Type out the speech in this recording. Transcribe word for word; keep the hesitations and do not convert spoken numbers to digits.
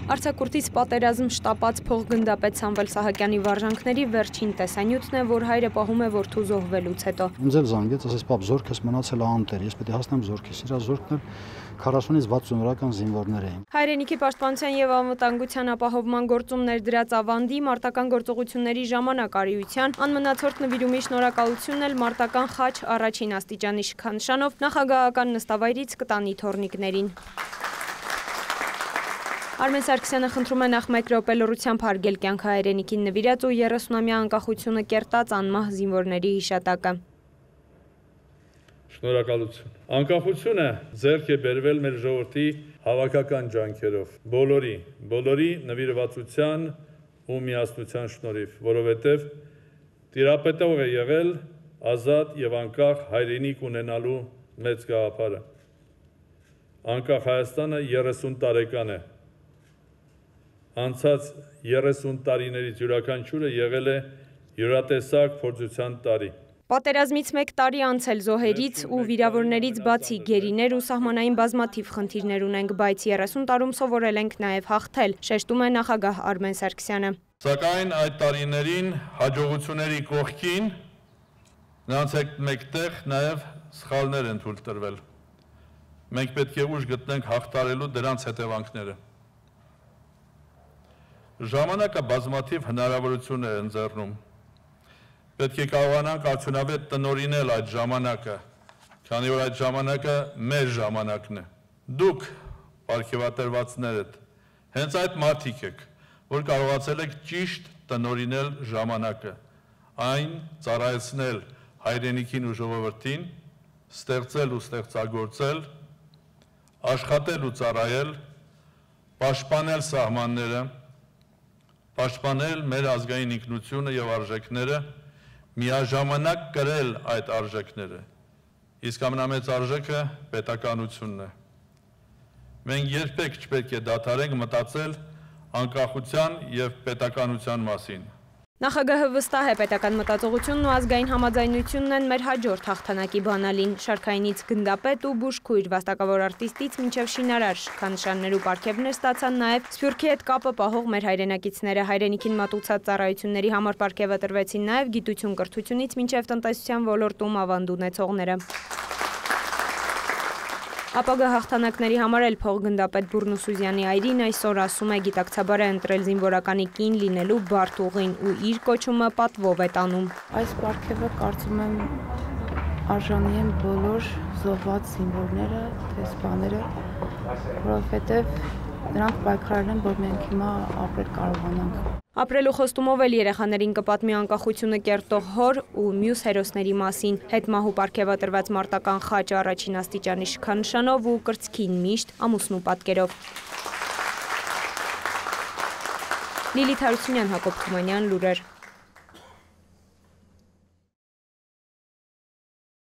Արձակուրդից պատերազմ շտապած փոխգնդապետ Սամվել Սահակյանի վարժանքների վերջին տեսանյութն է, որ հայրը պահում է որդու զոհվելուց հետո։ Ինձ էլ զանգեց, ասես պապ զորքս մնացել է անտեր, ես պետք է հասնեմ զորքից, իր զորքն էլ քառասունից վաթսուն օրական զինվորներ էին։ Հայրենիքի պաշտպանության եւ անվտանգության ապահովման գործում ներդրած ավանդի մարտական գործողությունների ժամանակ արիության անմնացորդ նվիրումի շնորհակալությունն էլ մարտական խաչ առաջին աստիճանի շքանշանով նախագահական նստավայրից կտանի թոռնիկներին։ Արմեն Սարգսյանը խնդրում է նախ մեկ րոպե լռությամբ հարգել կյանքը հայրենիքին նվիրած ու երեսունամյա անկախությունը կերտած անմահ զինվորների հիշատակը։ Շնորհակալություն։ Անկախությունը ձեռք է բերվել մեր ժողովրդի հավաքական ջանքերով, բոլորի, բոլորի նվիրվածության ու միասնության շնորհիվ, որովհետև տիրապետող է եղել ազատ եւ անկախ հայրենիք ունենալու մեծ գաղափարը։ Անկախ Հայաստանը երեսուն տարեկան է։ Անցած երեսուն տարիներից յուրաքանչյուրը եղել է յուրատեսակ փորձության տարի։ Պատերազմից մեկ տարի անցել զոհերից ու վիրավորներից բացի գերիներ ու սահմանային բազմաթիվ խնդիրներ ունենք, բայց երեսուն տարում սովորել ենք նաև հաղթել, շեշտում է նախագահ Արմեն Սարգսյանը։ Սակայն այդ տարիներին հաջողությունների կողքին նրանց հետ մեկտեղ նաև սխալներ են թույլ տրվել։ Մենք պետք է ուժ գտնենք հաղթարելու դրանց հետևանքները։ Ժամանակը բազմաթիվ հնարավորություն է ընձեռնում։ Պետք է կարողանանք արդյունավետ տնօրինել այդ ժամանակը, քանի որ այդ ժամանակը մեր ժամանակն է։ Դուք, պարգևատրվածներդ, հենց այդ մարդիկ եք, որ կարողացել եք ճիշտ տնօրինել ժամանակը, այն ծառայեցնել հայրենիքին ու ժողովրդին, ստեղծել ու ստեղծագործել, աշխատել ու ծառայել, պաշտպանել սահմանները, պաշտպանել մեր ազգային ինքնությունը եւ արժեքները, միաժամանակ կրել այդ արժեքները, իսկ ամենամեծ արժեքը պետականությունն է։ Մենք երբեք չպետք է դադարենք մտածել անկախության եւ պետականության մասին։ Նախագահը վստահ է պետական մտածողությունն ու ազգային համաձայնությունն են մեր հաջորդ հաղթանակի բանալին, շարքայինից գնդապետ ու բուժքույր վաստակավոր արտիստից մինչև շինարար շքանշաններ ու պարգևներ ստացան նաև Սփյուռքի հետ կապը պահող մեր հայրենակիցները, հայրենիքին մատուցած ծառայությունների համար պարգևը տրվեցին նաև գիտություն կրթությունից մինչև տնտեսության ոլորտում ավանդ ունեցողները։ Ապագա հաղթանակների համար էլ փոխգնդապետ Բուրնուսուզյանի այրին այսօր ասում է գիտակցաբար է ընտրել զինվորականի կին լինելու բարդ ուղին ու իր կոչումը պատվով է տանում։ Այս պարգևը կարծում եմ արժանի են բոլոր զոհված զինվորները, դեսպանները, որովհետև նրանք պայքարել են, որ մենք հիմա ապրել կարողանանք։ Ապրելու խոստումով էլ երեխաներին կպատմի անկախությունը կերտող հոր ու մյուս հերոսների մասին, հետմահու պարգևատրված մարտական խաչ առաջին աստիճանի շքանշանով ու կրծքին միշտ ամուսնու պատկերով։ Լիլիթ Հարությունյան, Հակոբ Թումանյան, Լուրեր։